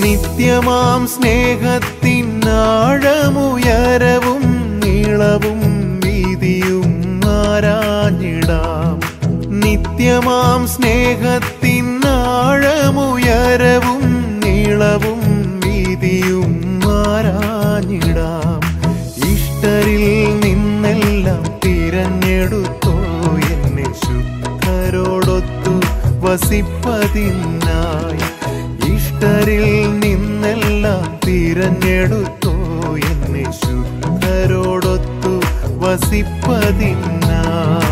നിത്യമാം സ്നേഹത്തിൻ ആഴമുയരവും നീളവും വീതിയും ആരാഞ്ഞിടാം. നിത്യമാം സ്നേഹത്തിൻ ആഴമുയരവും നീളവും വീതിയും ആരാഞ്ഞിടാം. ഇഷ്ടരിൽ നിന്നെല്ലാം തിരഞ്ഞെടുത്തോ എന്നെ ശുദ്ധരോടൊത്തു വസിപ്പതിനായി. ഇഷ്ടരിൽ നിന്നെല്ലാം തിരഞ്ഞെടുത്തോ എന്നെ ശുദ്ധരോടൊത്തു വസിപ്പതിനായി.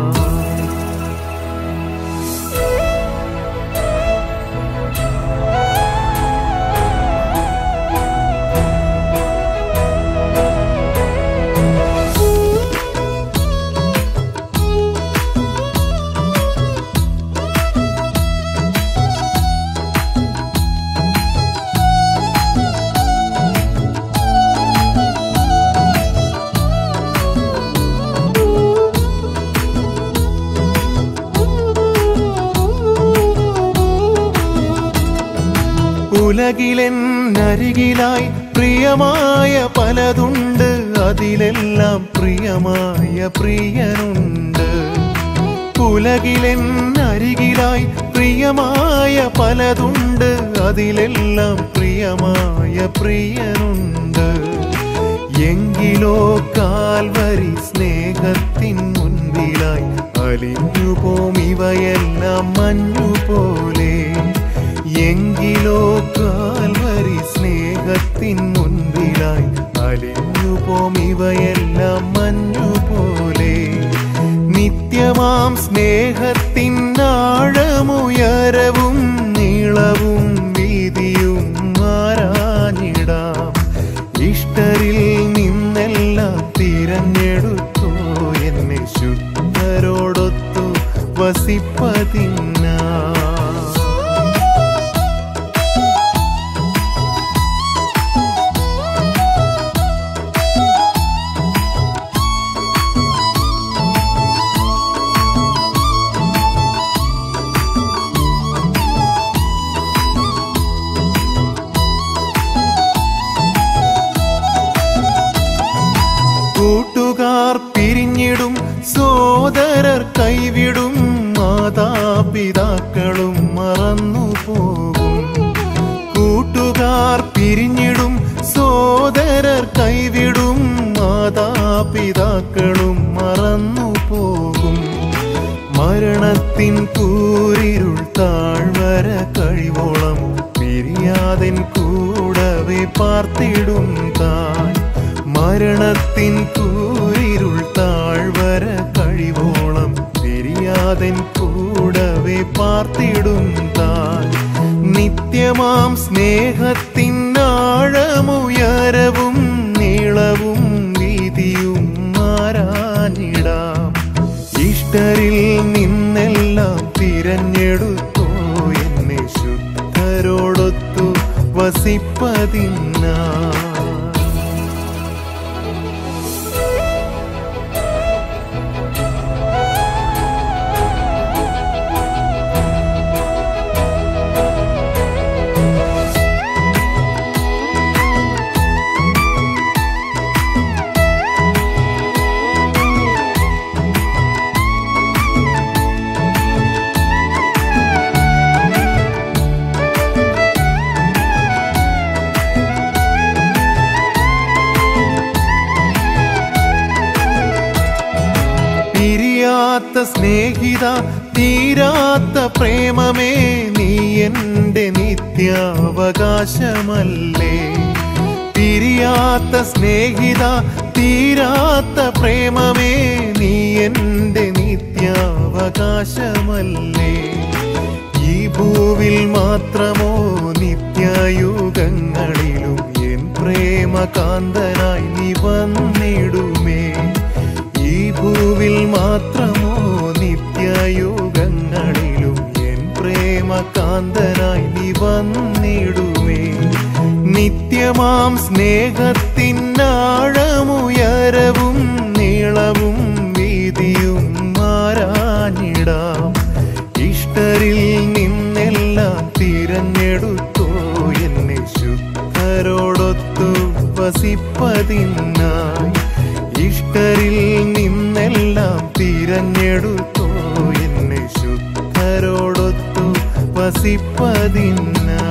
ഉലകിലെന്നരികിലായി പ്രിയമായ പലതുണ്ട്, അതിലെല്ലാം പ്രിയമായ പ്രിയനുണ്ട്. ഉലകിലെന്നരികിലായി പ്രിയമായ പലതുണ്ട്, അതിലെല്ലാം പ്രിയമായ പ്രിയനുണ്ട്. എങ്കിലോ കാൽവരി സ്നേഹത്തിൻ മുൻപിലായി അലിഞ്ഞുപോം ഇവയെല്ലാം മഞ്ഞുപോലെ. എങ്കിലോ കാൽവരി സ്നേഹത്തിൻ മുൻപിലായി അലിഞ്ഞുപോം ഇവയെല്ലാം മഞ്ഞുപോലെ. നിത്യമാം സ്നേഹത്തിൻ ആഴമുയരവും നീളവും വീതിയും ആരാഞ്ഞിടാം. ഇഷ്ടരിൽ നിന്നെല്ലാം തിരഞ്ഞെടുത്തോ എന്നെ ശുദ്ധരോടൊത്തു വസിപ്പതിനായി. കൂട്ടുകാർ പിരിഞ്ഞിടും, സോദരർ കൈവിടും, മാതാപിതാക്കളും മറന്നുപോകും. കൂട്ടുകാർ പിരിഞ്ഞിടും, സോദരർ കൈവിടും, മാതാപിതാക്കളും മറന്നുപോകും. മരണത്തിൻ കൂരിരുൾ താഴ്വര കഴിവോളം പിരിയാതെൻ കൂടവേ പാർത്തിടും താൻ. മരണത്തിൻ കൂരിരുൾ താഴ്വര കഴിവോളം പിരിയാതെൻ കൂടവേ പാർത്തിടും താൻ. നിത്യമാം സ്നേഹത്തിൻ ആഴമുയരവും നീളവും വീതിയും ആരാഞ്ഞിടാം. ഇഷ്ടരിൽ നിന്നെല്ലാം തിരഞ്ഞെടുത്തോ എന്നെ ശുദ്ധരോടൊത്തു വസിപ്പതിനായി. പിരിയാത്ത സ്നേഹിത, തീരാത്ത പ്രേമമേ, നീ എൻ്റെ നിത്യാവകാശമല്ലേ. പിരിയാത്ത സ്നേഹിത, തീരാത്ത പ്രേമമേ, നീ എൻ്റെ നിത്യാവകാശമല്ലേ. ഈ ഭൂവിൽ മാത്രമോ നിത്യയുഗങ്ങളിലും എൻ പ്രേമകാന്തനായി നീ വന്നിടുമേ. ഈ ഭൂവിൽ മാത്രമോ നിത്യയുഗങ്ങളിലും എൻ പ്രേമകാന്തനായി നീ വന്നിടുമേ. നിത്യമാം സ്നേഹത്തിൻ ആഴമുയരവും നീളവും വീതിയും ആരാഞ്ഞിടാം. ഇഷ്ടരിൽ നിന്നെല്ലാം തിരഞ്ഞെടുത്തോ എന്നെ വസിപ്പതിനായി ഇഷ്ടരിൽ നിന്നെല്ലാം തിരഞ്ഞെടുത്തോ എന്നെ ശുദ്ധരോടൊത്തു വസിപ്പതിനായി.